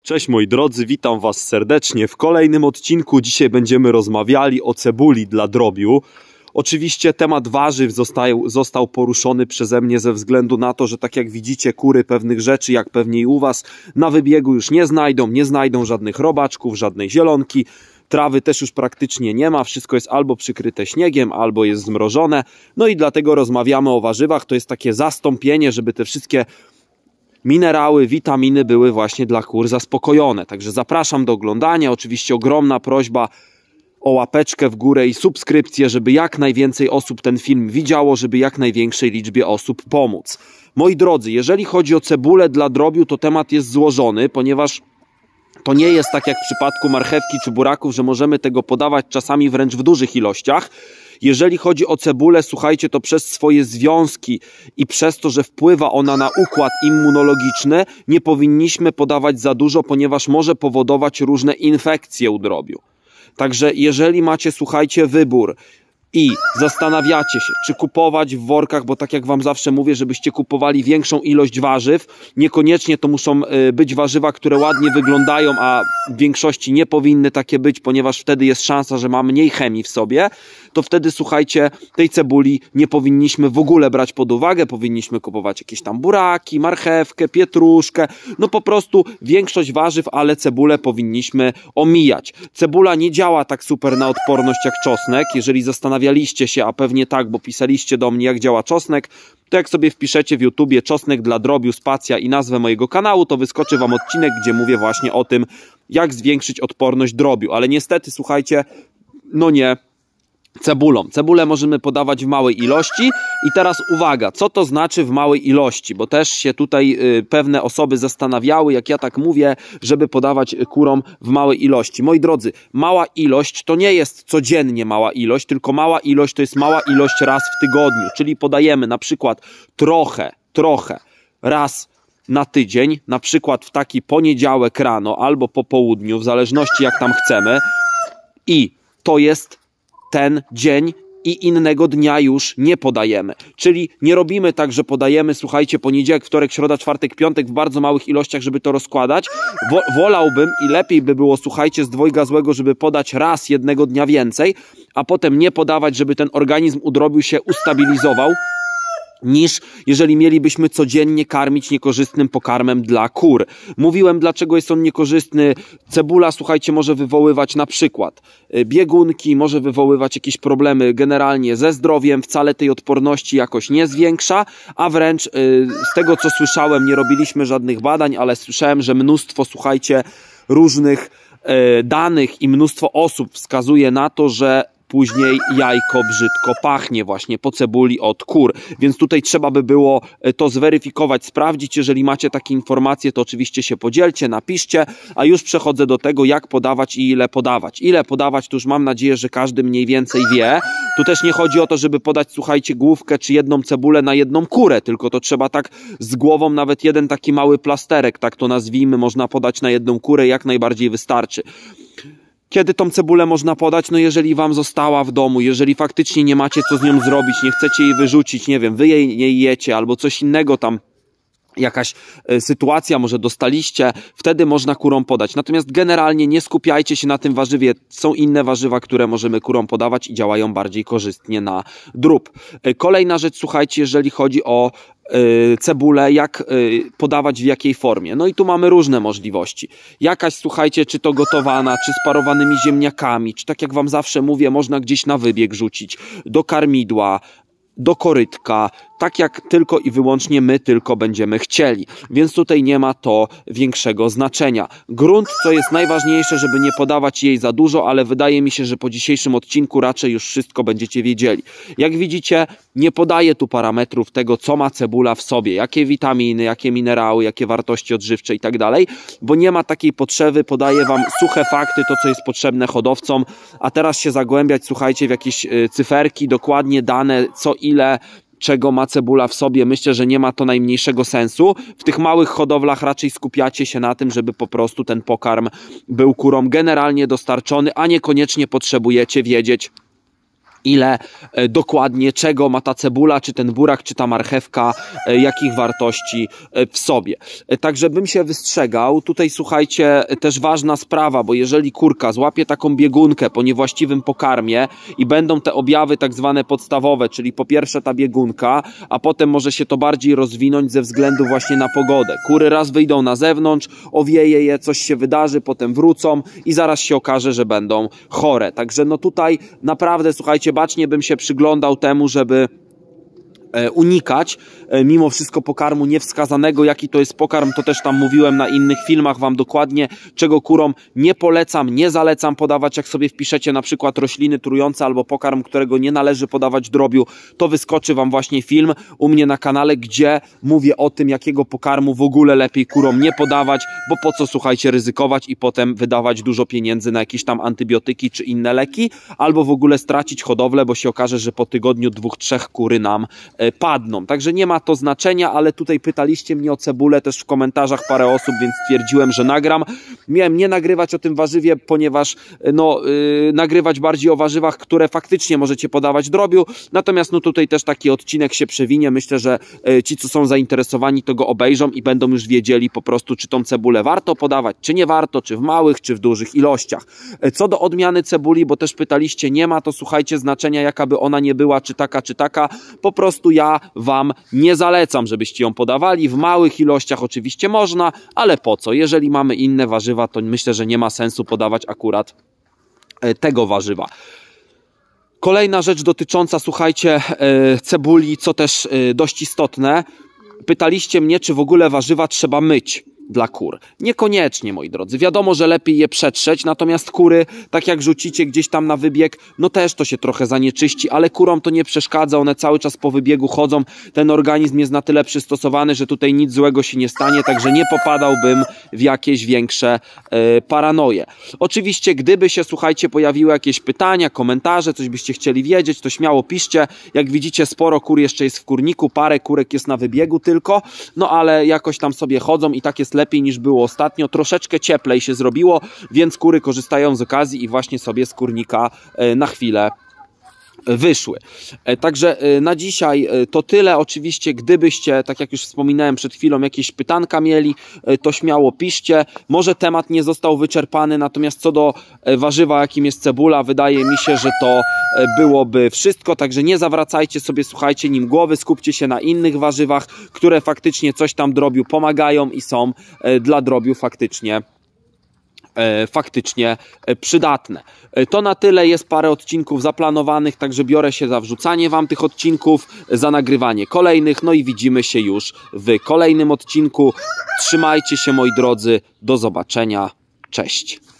Cześć moi drodzy, witam was serdecznie w kolejnym odcinku. Dzisiaj będziemy rozmawiali o cebuli dla drobiu. Oczywiście temat warzyw został poruszony przeze mnie ze względu na to, że tak jak widzicie, kury pewnych rzeczy, jak pewnie i u was, na wybiegu już nie znajdą żadnych robaczków, żadnej zielonki. Trawy też już praktycznie nie ma, wszystko jest albo przykryte śniegiem, albo jest zmrożone. No i dlatego rozmawiamy o warzywach, to jest takie zastąpienie, żeby te wszystkie minerały, witaminy były właśnie dla kur zaspokojone. Także zapraszam do oglądania. Oczywiście ogromna prośba o łapeczkę w górę i subskrypcję, żeby jak najwięcej osób ten film widziało, żeby jak największej liczbie osób pomóc. Moi drodzy, jeżeli chodzi o cebulę dla drobiu, to temat jest złożony, ponieważ to nie jest tak jak w przypadku marchewki czy buraków, że możemy tego podawać czasami wręcz w dużych ilościach. Jeżeli chodzi o cebulę, słuchajcie, to przez swoje związki i przez to, że wpływa ona na układ immunologiczny, nie powinniśmy podawać za dużo, ponieważ może powodować różne infekcje u drobiu. Także jeżeli macie, słuchajcie, wybór i zastanawiacie się, czy kupować w workach, bo tak jak wam zawsze mówię, żebyście kupowali większą ilość warzyw, niekoniecznie to muszą być warzywa, które ładnie wyglądają, a w większości nie powinny takie być, ponieważ wtedy jest szansa, że ma mniej chemii w sobie, to wtedy, słuchajcie, tej cebuli nie powinniśmy w ogóle brać pod uwagę, powinniśmy kupować jakieś tam buraki, marchewkę, pietruszkę, no po prostu większość warzyw, ale cebulę powinniśmy omijać. Cebula nie działa tak super na odporność jak czosnek. Jeżeli zastanawialiście się, a pewnie tak, bo pisaliście do mnie, jak działa czosnek, to jak sobie wpiszecie w YouTubie czosnek dla drobiu, spacja i nazwę mojego kanału, to wyskoczy wam odcinek, gdzie mówię właśnie o tym, jak zwiększyć odporność drobiu. Ale niestety, słuchajcie, no nie cebulą. Cebulę możemy podawać w małej ilości i teraz uwaga, co to znaczy w małej ilości, bo też się tutaj pewne osoby zastanawiały, jak ja tak mówię, żeby podawać kurom w małej ilości. Moi drodzy, mała ilość to nie jest codziennie mała ilość, tylko mała ilość to jest mała ilość raz w tygodniu, czyli podajemy na przykład trochę raz na tydzień, na przykład w taki poniedziałek rano albo po południu, w zależności jak tam chcemy, i to jest ten dzień i innego dnia już nie podajemy. Czyli nie robimy tak, że podajemy, słuchajcie, poniedziałek, wtorek, środa, czwartek, piątek w bardzo małych ilościach, żeby to rozkładać. Wolałbym i lepiej by było, słuchajcie, z dwojga złego, żeby podać raz jednego dnia więcej, a potem nie podawać, żeby ten organizm u drobiu się ustabilizował, niż jeżeli mielibyśmy codziennie karmić niekorzystnym pokarmem dla kur. Mówiłem, dlaczego jest on niekorzystny. Cebula, słuchajcie, może wywoływać na przykład biegunki, może wywoływać jakieś problemy generalnie ze zdrowiem, wcale tej odporności jakoś nie zwiększa, a wręcz z tego, co słyszałem, nie robiliśmy żadnych badań, ale słyszałem, że mnóstwo, słuchajcie, różnych danych i mnóstwo osób wskazuje na to, że później jajko brzydko pachnie właśnie po cebuli od kur. Więc tutaj trzeba by było to zweryfikować, sprawdzić. Jeżeli macie takie informacje, to oczywiście się podzielcie, napiszcie. A już przechodzę do tego, jak podawać i ile podawać. Ile podawać, to już mam nadzieję, że każdy mniej więcej wie. Tu też nie chodzi o to, żeby podać, słuchajcie, główkę czy jedną cebulę na jedną kurę, tylko to trzeba tak z głową, nawet jeden taki mały plasterek, tak to nazwijmy, można podać na jedną kurę, jak najbardziej wystarczy. Kiedy tą cebulę można podać? No jeżeli wam została w domu, jeżeli faktycznie nie macie co z nią zrobić, nie chcecie jej wyrzucić, nie wiem, wy jej jecie albo coś innego tam, jakaś sytuacja, może dostaliście, wtedy można kurom podać. Natomiast generalnie nie skupiajcie się na tym warzywie. Są inne warzywa, które możemy kurom podawać i działają bardziej korzystnie na drób. Kolejna rzecz, słuchajcie, jeżeli chodzi o cebulę, jak podawać, w jakiej formie. No i tu mamy różne możliwości. Jakaś, słuchajcie, czy to gotowana, czy z parowanymi ziemniakami, czy tak jak wam zawsze mówię, można gdzieś na wybieg rzucić, do karmidła, do korytka, tak jak tylko i wyłącznie my tylko będziemy chcieli. Więc tutaj nie ma to większego znaczenia. Grunt, co jest najważniejsze, żeby nie podawać jej za dużo, ale wydaje mi się, że po dzisiejszym odcinku raczej już wszystko będziecie wiedzieli. Jak widzicie, nie podaję tu parametrów tego, co ma cebula w sobie, jakie witaminy, jakie minerały, jakie wartości odżywcze i tak dalej, bo nie ma takiej potrzeby, podaję wam suche fakty, to co jest potrzebne hodowcom, a teraz się zagłębiać, słuchajcie, w jakieś cyferki, dokładnie dane, co ile czego ma cebula w sobie, myślę, że nie ma to najmniejszego sensu. W tych małych hodowlach raczej skupiacie się na tym, żeby po prostu ten pokarm był kurom generalnie dostarczony, a niekoniecznie potrzebujecie wiedzieć, ile dokładnie, czego ma ta cebula, czy ten burak, czy ta marchewka, jakich wartości w sobie. Także bym się wystrzegał. Tutaj słuchajcie, też ważna sprawa, bo jeżeli kurka złapie taką biegunkę po niewłaściwym pokarmie i będą te objawy tak zwane podstawowe, czyli po pierwsze ta biegunka, a potem może się to bardziej rozwinąć ze względu właśnie na pogodę. Kury raz wyjdą na zewnątrz, owieje je, coś się wydarzy, potem wrócą i zaraz się okaże, że będą chore. Także no tutaj naprawdę, słuchajcie, bacznie bym się przyglądał temu, żeby unikać mimo wszystko pokarmu niewskazanego. Jaki to jest pokarm, to też tam mówiłem na innych filmach wam dokładnie, czego kurom nie polecam, nie zalecam podawać. Jak sobie wpiszecie na przykład rośliny trujące albo pokarm, którego nie należy podawać drobiu, to wyskoczy wam właśnie film u mnie na kanale, gdzie mówię o tym, jakiego pokarmu w ogóle lepiej kurom nie podawać, bo po co, słuchajcie, ryzykować i potem wydawać dużo pieniędzy na jakieś tam antybiotyki czy inne leki, albo w ogóle stracić hodowlę, bo się okaże, że po tygodniu 2-3 kury nam padną. Także nie ma to znaczenia, ale tutaj pytaliście mnie o cebulę też w komentarzach parę osób, więc stwierdziłem, że nagram. Miałem nie nagrywać o tym warzywie, ponieważ nagrywać bardziej o warzywach, które faktycznie możecie podawać drobiu. Natomiast no tutaj też taki odcinek się przewinie. Myślę, że ci, co są zainteresowani, to go obejrzą i będą już wiedzieli po prostu, czy tą cebulę warto podawać, czy nie warto, czy w małych, czy w dużych ilościach. Co do odmiany cebuli, bo też pytaliście, nie ma to, słuchajcie, znaczenia, jaka by ona nie była, czy taka. Po prostu ja wam nie zalecam, żebyście ją podawali. W małych ilościach oczywiście można, ale po co? Jeżeli mamy inne warzywa, to myślę, że nie ma sensu podawać akurat tego warzywa. Kolejna rzecz dotycząca, słuchajcie, cebuli, co też dość istotne. Pytaliście mnie, czy w ogóle warzywa trzeba myć dla kur. Niekoniecznie, moi drodzy. Wiadomo, że lepiej je przetrzeć, natomiast kury, tak jak rzucicie gdzieś tam na wybieg, no też to się trochę zanieczyści, ale kurom to nie przeszkadza, one cały czas po wybiegu chodzą, ten organizm jest na tyle przystosowany, że tutaj nic złego się nie stanie, także nie popadałbym w jakieś większe paranoje. Oczywiście, gdyby się, słuchajcie, pojawiły jakieś pytania, komentarze, coś byście chcieli wiedzieć, to śmiało piszcie. Jak widzicie, sporo kur jeszcze jest w kurniku, parę kurek jest na wybiegu tylko, no ale jakoś tam sobie chodzą i tak jest lepiej niż było ostatnio. Troszeczkę cieplej się zrobiło, więc kury korzystają z okazji i właśnie sobie z kurnika na chwilę wyszły. Także na dzisiaj to tyle. Oczywiście, gdybyście, tak jak już wspominałem przed chwilą, jakieś pytanka mieli, to śmiało piszcie. Może temat nie został wyczerpany, natomiast co do warzywa, jakim jest cebula, wydaje mi się, że to byłoby wszystko. Także nie zawracajcie sobie, słuchajcie, nim głowy, skupcie się na innych warzywach, które faktycznie coś tam drobiu pomagają i są dla drobiu faktycznie przydatne. To na tyle, jest parę odcinków zaplanowanych, także biorę się za wrzucanie wam tych odcinków, za nagrywanie kolejnych, no i widzimy się już w kolejnym odcinku. Trzymajcie się, moi drodzy, do zobaczenia, cześć.